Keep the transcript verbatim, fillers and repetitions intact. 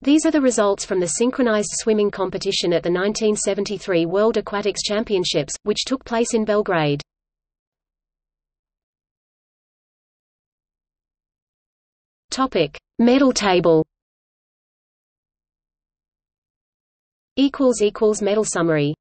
These are the results from the synchronized swimming competition at the nineteen seventy-three World Aquatics Championships, which took place in Belgrade. Topic: Medal table. Equals equals medal summary.